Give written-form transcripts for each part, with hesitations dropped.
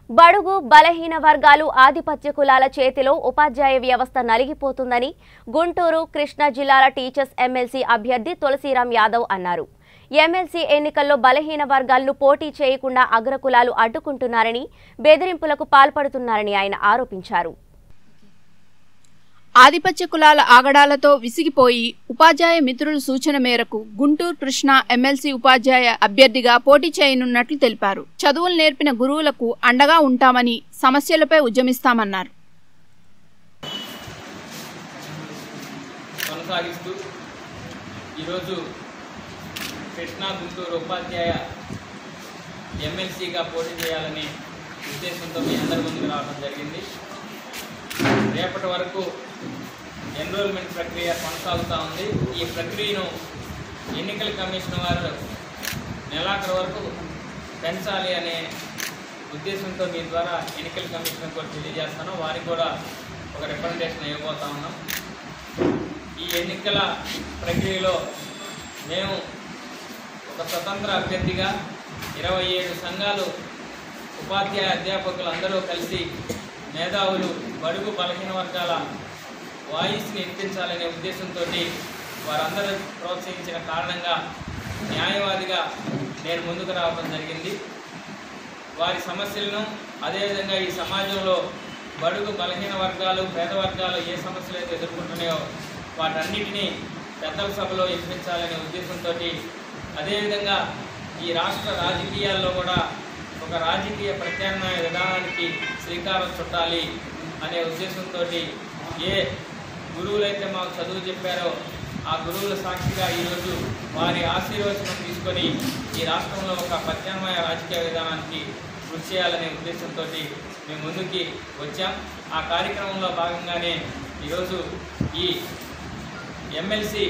బడుగు బలహీన వర్గాలు ఆధిపత్య కులాల చేతిలో ఉపాధ్యాయ వ్యవస్థ నలిగిపోతుందని గుంటూరు కృష్ణా జిల్లాల టీచర్స్ ఎమ్మెల్సీ అభ్యర్థి తులసిరామ్ యాదవ్ అన్నారు. ఎమ్మెల్సీ ఎన్నికల్లో బలహీన వర్గాలను పోటీ చేయకుండా అగ్రకులాలు అడ్డుకుంటున్నారని, బెదిరింపులకు పాల్పడుతున్నారని ఆయన ఆరోపించారు. ఆధిపత్య కులాల ఆగడాలతో విసిగిపోయి ఉపాధ్యాయ మిత్రుల సూచన మేరకు గుంటూరు కృష్ణా ఎమ్మెల్సీ ఉపాధ్యాయ అభ్యర్థిగా పోటీ చేయనున్నట్లు తెలిపారు. చదువులు నేర్పిన గురువులకు అండగా ఉంటామని, సమస్యలపై ఉద్యమిస్తామన్నారు. కొనసాగిస్తూ ఈరోజు కృష్ణా గుంటూరు ఉపాధ్యాయ ఎమ్మెల్సీగా పోటీ చేయాలని ఉద్దేశంతో మీ అందరి ముందుకు రావడం జరిగింది. రేపటి వరకు ఎన్రోల్మెంట్ ప్రక్రియ కొనసాగుతూ ఉంది. ఈ ప్రక్రియను ఎన్నికల కమిషన్ వారు నెలాఖరు వరకు పెంచాలి అనే ఉద్దేశంతో మీ ద్వారా ఎన్నికల కమిషన్ కూడా తెలియజేస్తాను. వారికి కూడా ఒక రిప్రజెంటేషన్ ఇవ్వబోతా ఉన్నాం. ఈ ఎన్నికల ప్రక్రియలో మేము ఒక స్వతంత్ర అభ్యర్థిగా 27 సంఘాలు ఉపాధ్యాయ అధ్యాపకులు అందరూ కలిసి మేధావులు బడుగు బలహీన వర్గాల వాయిస్ని ఎత్తించాలనే ఉద్దేశంతో వారందరూ ప్రోత్సహించిన కారణంగా న్యాయవాదిగా నేను ముందుకు రావడం జరిగింది. వారి సమస్యలను, అదేవిధంగా ఈ సమాజంలో బడుగు బలహీన వర్గాలు, పేద వర్గాలు ఏ సమస్యలు అయితే ఎదుర్కొంటున్నాయో వాటన్నిటినీ పెద్దల సభలో ఎత్తించాలనే ఉద్దేశంతో, అదేవిధంగా ఈ రాష్ట్ర రాజకీయాల్లో కూడా ఒక రాజకీయ ప్రత్యామ్నాయ విధానానికి శ్రీకారం చుట్టాలి అనే ఉద్దేశంతో ఏ గురువులైతే మాకు చదువు చెప్పారో ఆ గురువుల సాక్షిగా ఈరోజు వారి ఆశీర్వచనం తీసుకొని ఈ రాష్ట్రంలో ఒక ప్రత్యామ్నాయ రాజకీయ విధానానికి కృషి చేయాలనే ఉద్దేశంతో మేము ముందుకి వచ్చాం. ఆ కార్యక్రమంలో భాగంగానే ఈరోజు ఈ ఎమ్మెల్సీ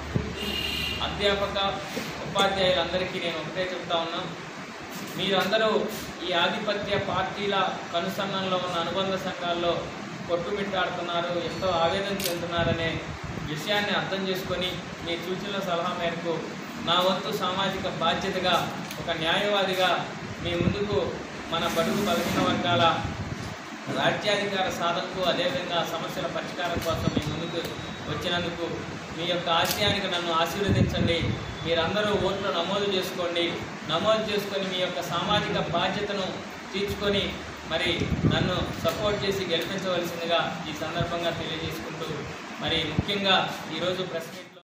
అధ్యాపక ఉపాధ్యాయులందరికీ నేను ఒకటే చెప్తా ఉన్నాం. మీరందరూ ఈ ఆధిపత్య పార్టీల కనుసన్నల్లో ఉన్న అనుబంధ సంఘాల్లో కొట్టుమిట్టాడుతున్నారు, ఎంతో ఆవేదన చెందుతున్నారనే విషయాన్ని అర్థం చేసుకొని మీ సూచనల సలహా మేరకు నా వంతు సామాజిక బాధ్యతగా ఒక న్యాయవాదిగా మీ ముందుకు మన బడుగు బలహీన వర్గాల రాజ్యాధికార సాధనకు, అదేవిధంగా సమస్యల పరిష్కారం కోసం మీ ముందుకు వచ్చినందుకు మీ యొక్క ఆశయానికి నన్ను ఆశీర్వదించండి. మీరందరూ ఓట్లు నమోదు చేసుకొని మీ యొక్క సామాజిక బాధ్యతను తీర్చుకొని మరి నన్ను సపోర్ట్ చేసి గెలిపించవలసిందిగా ఈ సందర్భంగా తెలియజేసుకుంటూ, మరి ముఖ్యంగా ఈరోజు ప్రెస్